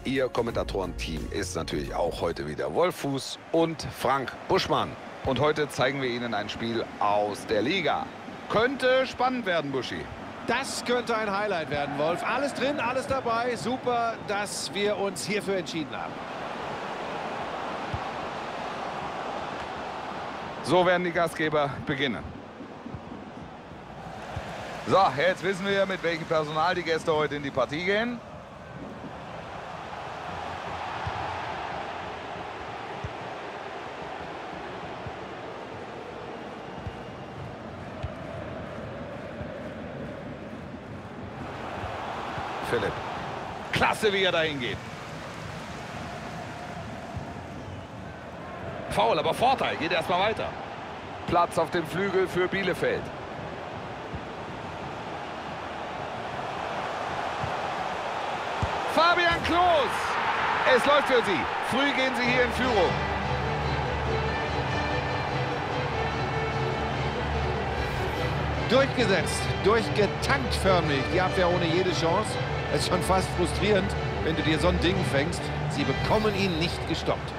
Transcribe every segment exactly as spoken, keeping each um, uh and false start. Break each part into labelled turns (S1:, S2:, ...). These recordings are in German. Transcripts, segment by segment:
S1: Ihr Kommentatorenteam ist natürlich auch heute wieder Wolf Fuß und Frank Buschmann. Und heute zeigen wir Ihnen ein Spiel aus der Liga. Könnte spannend werden, Buschi.
S2: Das könnte ein Highlight werden, Wolf. Alles drin, alles dabei. Super, dass wir uns hierfür entschieden haben.
S1: So werden die Gastgeber beginnen. So, jetzt wissen wir, mit welchem Personal die Gäste heute in die Partie gehen. Philipp. Klasse, wie er dahin geht. Foul, aber Vorteil. Geht erstmal weiter. Platz auf dem Flügel für Bielefeld. Fabian Klos. Es läuft für sie. Früh gehen sie hier in Führung.
S2: Durchgesetzt, durchgetankt förmlich. Die Abwehr ohne jede Chance. Es ist schon fast frustrierend, wenn du dir so ein Ding fängst. Sie bekommen ihn nicht gestoppt.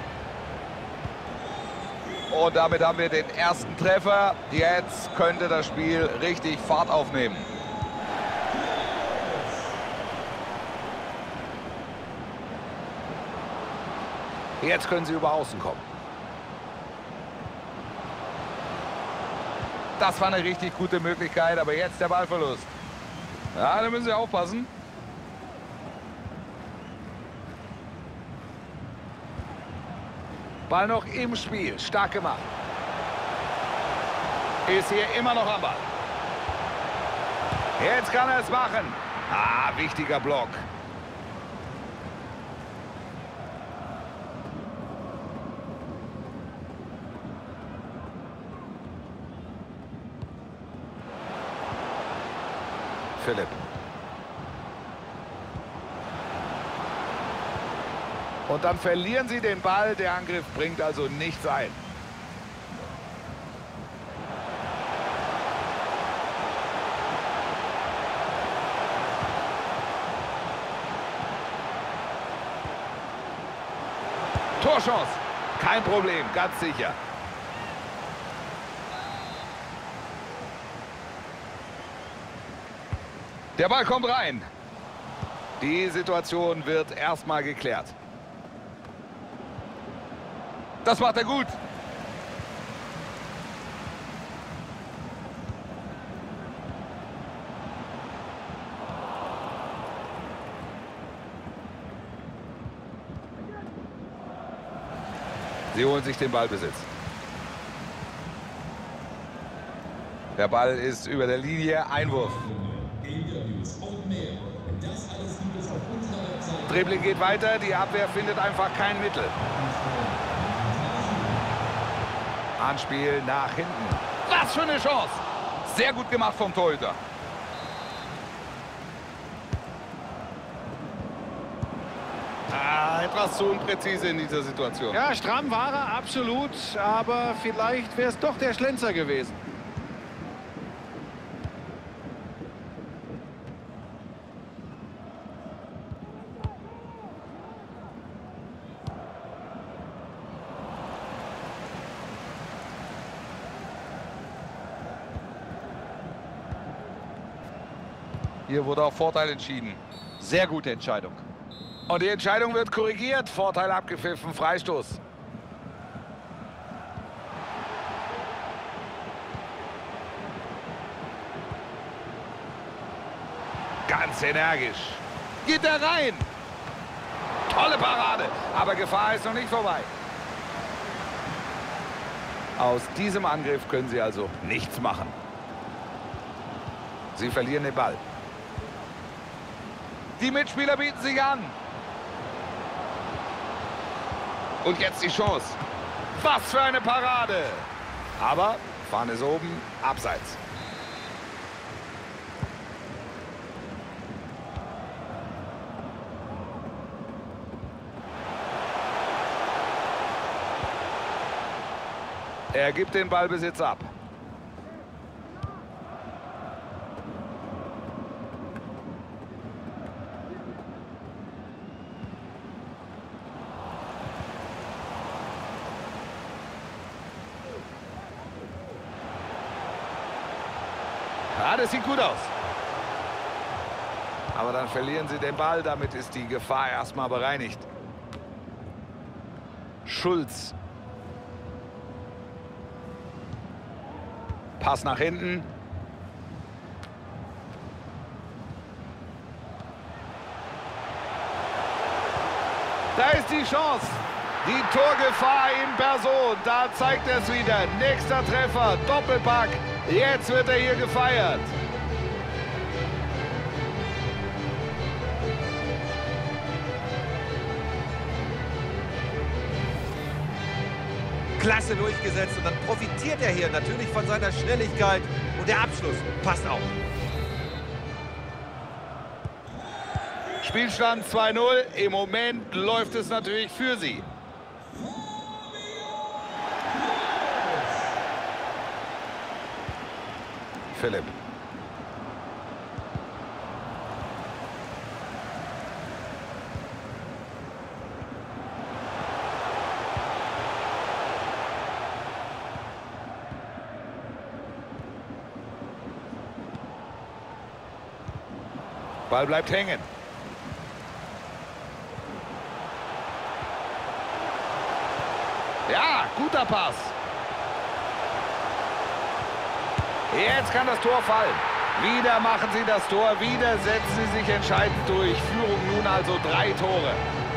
S1: Und damit haben wir den ersten Treffer. Jetzt könnte das Spiel richtig Fahrt aufnehmen. Jetzt können sie über Außen kommen. Das war eine richtig gute Möglichkeit, aber jetzt der Ballverlust. Ja, da müssen sie aufpassen. Ball noch im Spiel. Stark gemacht. Ist hier immer noch am Ball. Jetzt kann er es machen. Ah, wichtiger Block. Philipp. Und dann verlieren sie den Ball. Der Angriff bringt also nichts ein. Torchance. Kein Problem, ganz sicher. Der Ball kommt rein. Die Situation wird erstmal geklärt. Das macht er gut. Sie holen sich den Ballbesitz. Der Ball ist über der Linie. Einwurf. Dribbling geht weiter. Die Abwehr findet einfach kein Mittel. Anspiel nach hinten. Was für eine Chance. Sehr gut gemacht vom Torhüter. Ah, etwas zu unpräzise in dieser Situation.
S2: Ja, stramm war er, absolut. Aber vielleicht wäre es doch der Schlenzer gewesen.
S1: Hier wurde auf Vorteil entschieden.
S2: Sehr gute Entscheidung.
S1: Und die Entscheidung wird korrigiert. Vorteil abgepfiffen, Freistoß. Ganz energisch. Geht er rein. Tolle Parade. Aber Gefahr ist noch nicht vorbei. Aus diesem Angriff können sie also nichts machen. Sie verlieren den Ball. Die Mitspieler bieten sich an. Und jetzt die Chance. Was für eine Parade. Aber Fahne ist oben, abseits. Er gibt den Ballbesitz ab. das sieht gut aus. Aber dann verlieren sie den Ball. Damit ist die Gefahr erstmal bereinigt. Schulz. Pass nach hinten. Da ist die Chance. Die Torgefahr in Person. Da zeigt er es wieder. Nächster Treffer. Doppelpack. Jetzt wird er hier gefeiert.
S2: Klasse durchgesetzt und dann profitiert er hier natürlich von seiner Schnelligkeit und der Abschluss passt auch.
S1: Spielstand zwei null. Im Moment läuft es natürlich für sie. Philipp. Ball bleibt hängen. Ja, guter Pass. Jetzt kann das Tor fallen. Wieder machen sie das Tor. Wieder setzen sie sich entscheidend durch. Führung nun also drei Tore.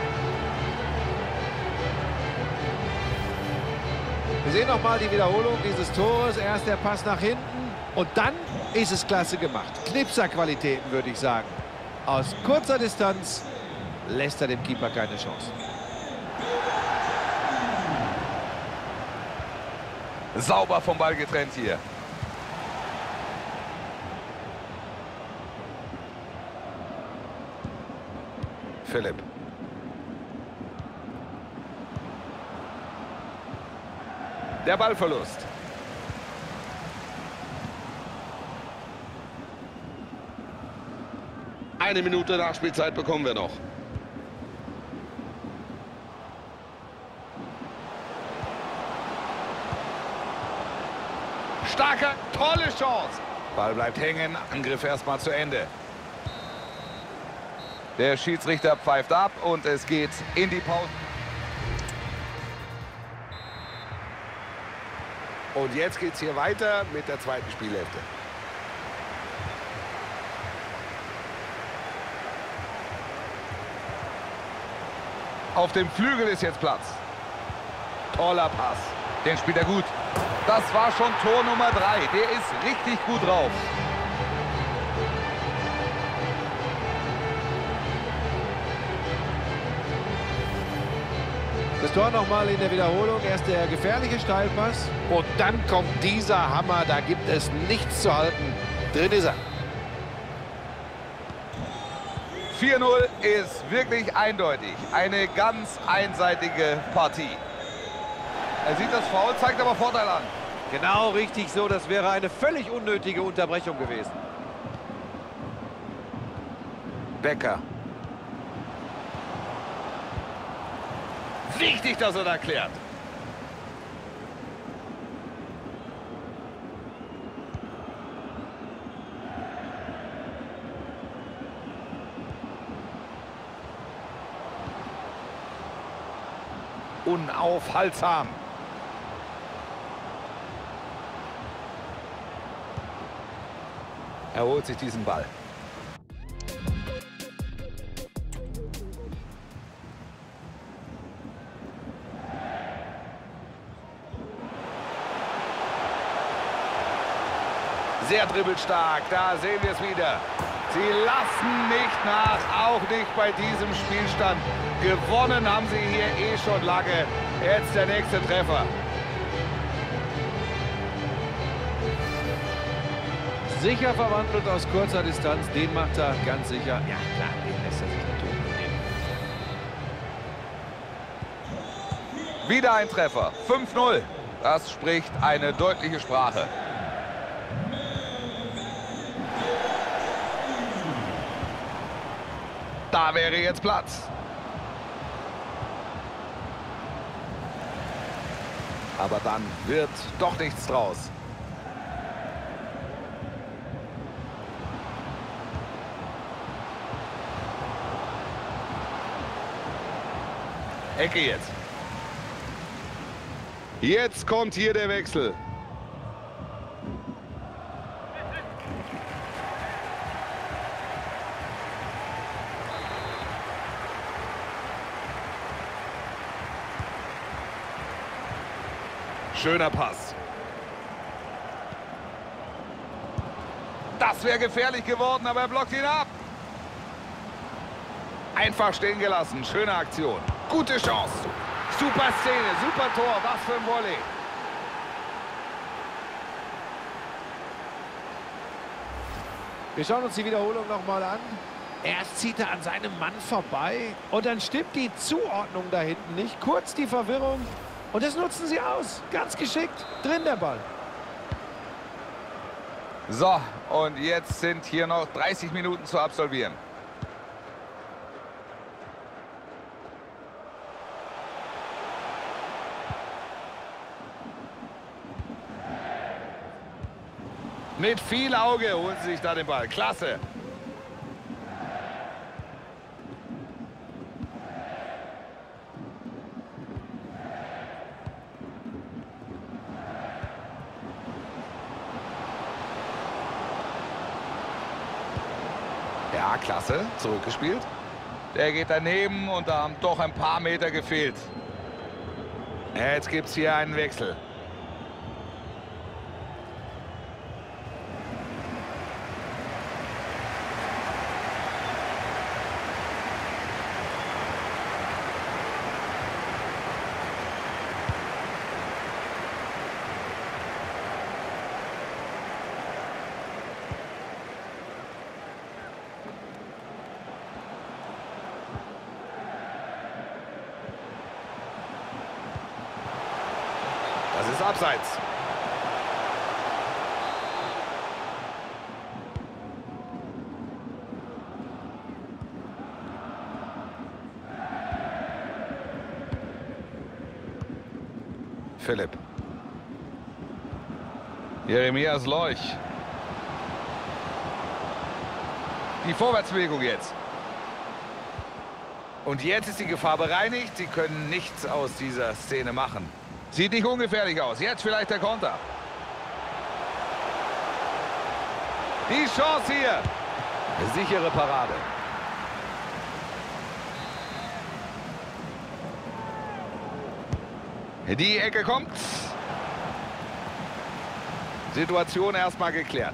S2: Wir sehen noch mal die Wiederholung dieses Tores. Erst der Pass nach hinten und dann ist es klasse gemacht. Knipserqualitäten, würde ich sagen. Aus kurzer Distanz lässt er dem Keeper keine Chance.
S1: Sauber vom Ball getrennt hier. Philipp. Der Ballverlust. Eine Minute Nachspielzeit bekommen wir noch. Starke, tolle Chance. Ball bleibt hängen, Angriff erstmal zu Ende. Der Schiedsrichter pfeift ab und es geht in die Pause. Und jetzt geht es hier weiter mit der zweiten Spielhälfte. Auf dem Flügel ist jetzt Platz. Toller Pass. Den spielt er gut. Das war schon Tor Nummer drei. Der ist richtig gut drauf.
S2: Das Tor nochmal in der Wiederholung. Erst der gefährliche Steilpass. Und dann kommt dieser Hammer. Da gibt es nichts zu halten. Drin ist er.
S1: vier null ist wirklich eindeutig. Eine ganz einseitige Partie. Er sieht das Foul, zeigt aber Vorteil an.
S2: Genau richtig so. Das wäre eine völlig unnötige Unterbrechung gewesen.
S1: Becker. Wichtig, dass er da klärt. Unaufhaltsam. Er holt sich diesen Ball. Sehr dribbelstark, da sehen wir es wieder. Sie lassen nicht nach, auch nicht bei diesem Spielstand. Gewonnen haben sie hier eh schon lange. Jetzt der nächste Treffer.
S2: Sicher verwandelt aus kurzer Distanz. Den macht er ganz sicher. Ja klar, den lässt er sich natürlich nehmen.
S1: Wieder ein Treffer. fünf null. Das spricht eine deutliche Sprache. Da wäre jetzt Platz. Aber dann wird doch nichts draus. Ecke jetzt. Jetzt kommt hier der Wechsel. Schöner Pass. Das wäre gefährlich geworden, aber er blockt ihn ab. Einfach stehen gelassen. Schöne Aktion. Gute Chance. Super Szene, super Tor. Was für ein Volley.
S2: Wir schauen uns die Wiederholung nochmal an. Erst zieht er an seinem Mann vorbei und dann stimmt die Zuordnung da hinten nicht. Kurz die Verwirrung und das nutzen sie aus. Ganz geschickt. Drin der Ball.
S1: So, und jetzt sind hier noch dreißig Minuten zu absolvieren. Mit viel Auge holen sie sich da den Ball. Klasse. Ja, klasse. Zurückgespielt. Der geht daneben und da haben doch ein paar Meter gefehlt. Jetzt gibt es hier einen Wechsel. Das ist abseits. Philipp. Jeremias Leuch. Die Vorwärtsbewegung jetzt. Und jetzt ist die Gefahr bereinigt. Sie können nichts aus dieser Szene machen. Sieht nicht ungefährlich aus. Jetzt vielleicht der Konter. Die Chance hier. Eine sichere Parade. Die Ecke kommt. Situation erstmal geklärt.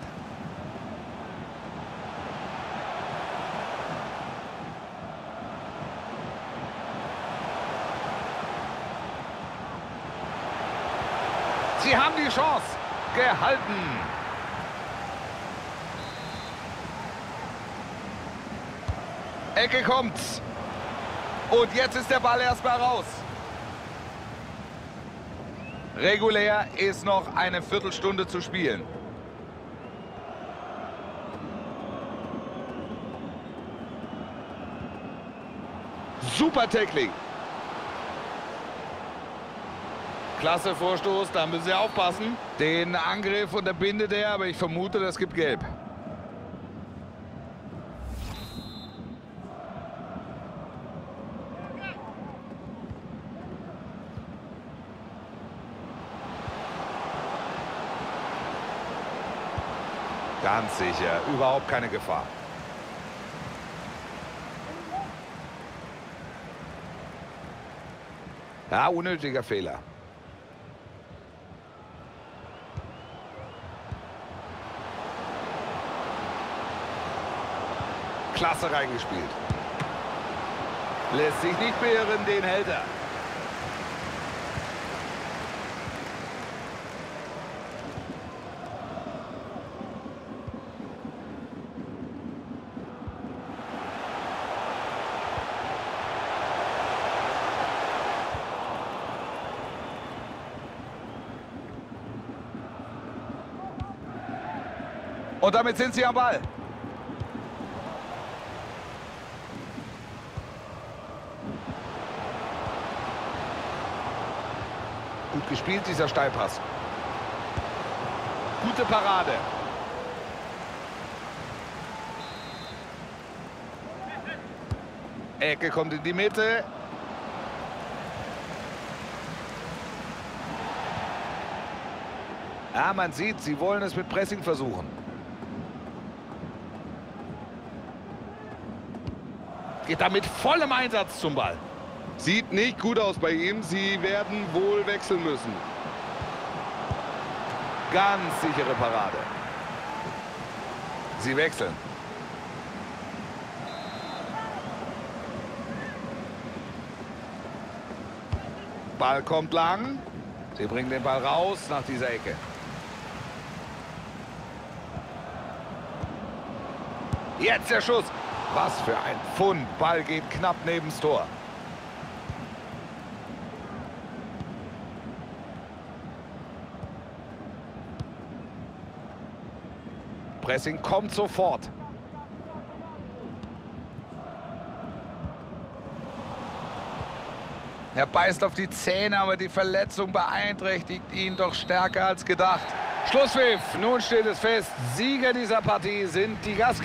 S1: Sie haben die Chance gehalten. Ecke kommt. Und jetzt ist der Ball erstmal raus. Regulär ist noch eine Viertelstunde zu spielen. Super Tackling. Klasse Vorstoß, da müssen Sie aufpassen. Den Angriff unterbindet er, aber ich vermute, das gibt Gelb. Ganz sicher, überhaupt keine Gefahr. Ja, unnötiger Fehler. Klasse reingespielt. Lässt sich nicht beirren, den hält er. Und damit sind sie am Ball. Gut gespielt, dieser Steilpass. Gute Parade. Ecke kommt in die Mitte. Ja, man sieht, sie wollen es mit Pressing versuchen. Geht da mit vollem Einsatz zum Ball.
S3: Sieht nicht gut aus bei ihm. Sie werden wohl wechseln müssen.
S1: Ganz sichere Parade. Sie wechseln. Ball kommt lang. Sie bringen den Ball raus nach dieser Ecke. Jetzt der Schuss. Was für ein Pfund. Ball geht knapp neben das Tor. Pressing kommt sofort. Er beißt auf die Zähne, aber die Verletzung beeinträchtigt ihn doch stärker als gedacht. Schlusspfiff. Nun steht es fest. Sieger dieser Partie sind die Gastgeber.